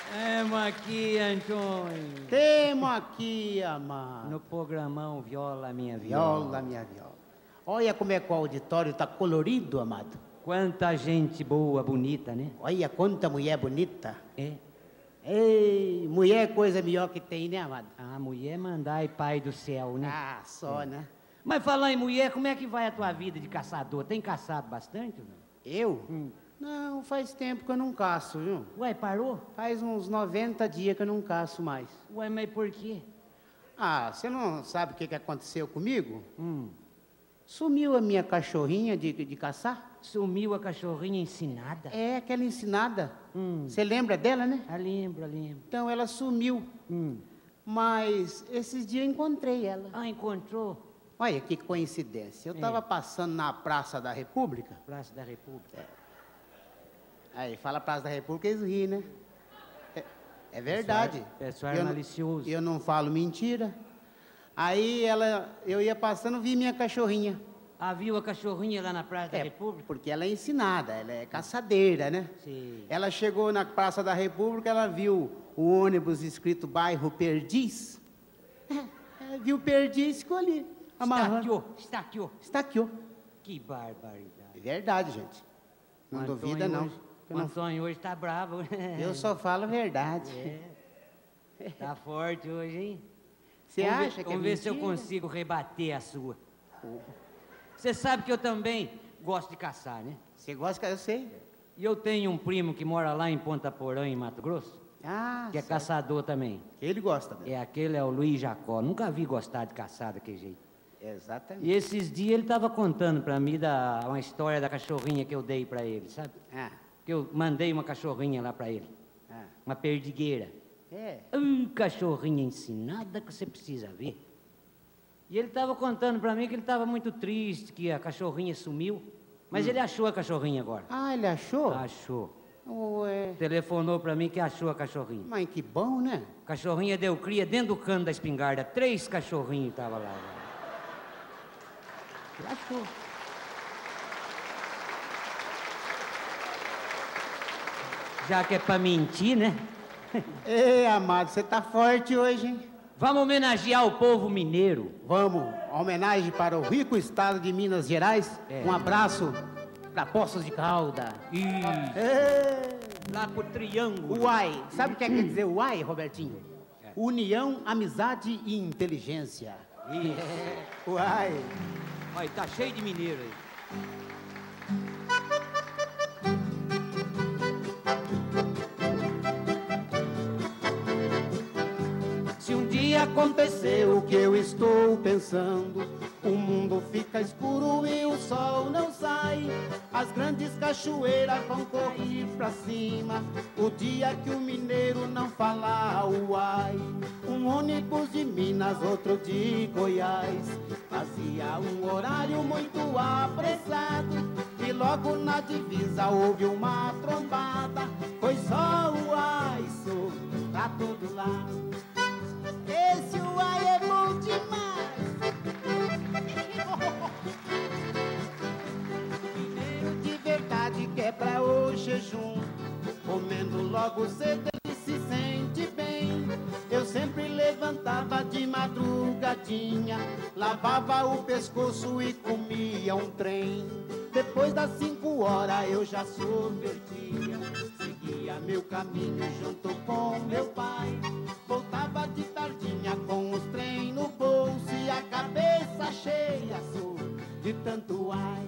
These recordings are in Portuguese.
Temos aqui, Antônio. Temos aqui, amado. No programão Viola Minha Viola. Viola, minha viola. Olha como é que o auditório tá colorido, amado. Quanta gente boa, bonita, né? Olha quanta mulher bonita. É. Ei, mulher é coisa melhor que tem, né, amado? A mulher mandar e pai do céu, né? Ah, só, né? Mas falar em mulher, como é que vai a tua vida de caçador? Tem caçado bastante ou não? Eu? Não, faz tempo que eu não caço, viu? Ué, parou? Faz uns 90 dias que eu não caço mais. Ué, mas por quê? Ah, você não sabe o que aconteceu comigo? Sumiu a minha cachorrinha de caçar? Sumiu a cachorrinha ensinada? É, aquela ensinada. Você lembra dela, né? Lembro. Então ela sumiu. Mas esses dias eu encontrei ela. Ah, encontrou? Olha que coincidência. Eu estava passando na Praça da República. Praça da República. Aí, fala Praça da República, eles riem, né? É verdade. Pessoal Eu malicioso. Eu não falo mentira. Aí eu ia passando, vi minha cachorrinha. Ah, viu a cachorrinha lá na Praça da República? Porque ela é ensinada, ela é caçadeira, né? Sim. Ela chegou na Praça da República, ela viu o ônibus escrito bairro Perdiz. Viu Perdiz, ficou ali. Amarrando. Estaqueou. Que barbaridade. É verdade, gente. Não duvida, não. O Antônio hoje tá bravo. Eu só falo a verdade. Tá forte hoje, hein? Você acha que Vamos ver se eu consigo rebater a sua. Você sabe que eu também gosto de caçar, né? Você gosta, eu sei. E eu tenho um primo que mora lá em Ponta Porã, em Mato Grosso, que é caçador também. Ele gosta mesmo. Aquele é o Luiz Jacó. Nunca vi gostar de caçar daquele jeito. Exatamente. E esses dias ele estava contando para mim uma história da cachorrinha que eu dei para ele, sabe? Que eu mandei uma cachorrinha lá para ele. Uma perdigueira. Cachorrinha ensinada que você precisa ver. E ele estava contando para mim que ele estava muito triste, que a cachorrinha sumiu. Mas ele achou a cachorrinha agora. Ah, ele achou? Achou. Ué. Telefonou para mim que achou a cachorrinha. Mas que bom, né? Cachorrinha deu cria dentro do cano da espingarda. 3 cachorrinhos estavam lá. Ele achou. Já que é para mentir, né? Ei, amado, você tá forte hoje, hein? Vamos homenagear o povo mineiro. Vamos. Homenagem para o rico estado de Minas Gerais. Um abraço para Poços de Calda. Lá pro Triângulo. Uai. Sabe o que quer dizer uai, Robertinho? União, amizade e inteligência. Uai. Olha, tá cheio de mineiro aí. Se um dia aconteceu o que eu estou pensando, o mundo fica escuro e o sol não sai, as grandes cachoeiras vão correr pra cima, o dia que o mineiro não falar uai. Um ônibus de Minas, outro de Goiás, fazia um horário muito apressado, e logo na divisa houve uma trombada, foi só uai, sou pra todo lado. Esse uai é bom demais. Mineiro de verdade quebra o jejum, comendo logo cedo ele se sente bem. Eu sempre levantava de madrugadinha, lavava o pescoço e comia um trem. Depois das 5 horas eu já sorvetia, seguia meu caminho junto com meu pai. Voltava de tardinha com os trem no bolso e a cabeça cheia sou de tanto ai.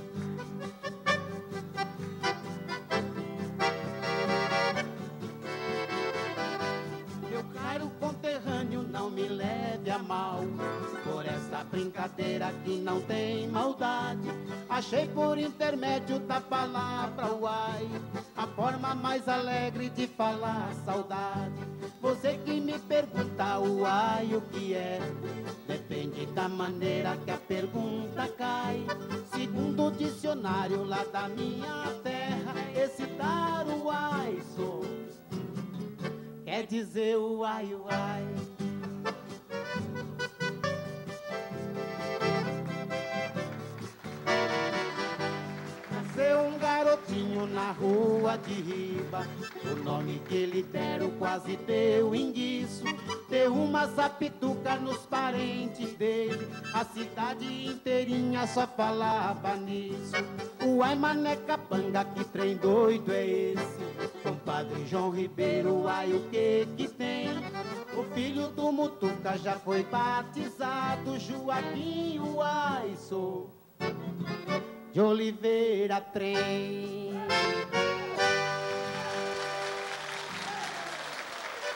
Meu caro conterrâneo, não me leve a mal por essa brincadeira que não tem maldade. Achei por intermédio da palavra uai a forma mais alegre de falar saudade. Você que me pergunta uai o que é, depende da maneira que a pergunta cai. Segundo o dicionário lá da minha terra, esse dar uai sou quer dizer uai uai. Nasceu um garotinho na rua rua de riba. O nome que ele deram quase deu indício. Deu uma sapituca nos parentes dele. A cidade inteirinha só falava nisso. Uai, mané capanga, que trem doido é esse? Compadre João Ribeiro, ai, o que tem? O filho do Mutuca já foi batizado, Joaquim, uai, sou de Oliveira Trem.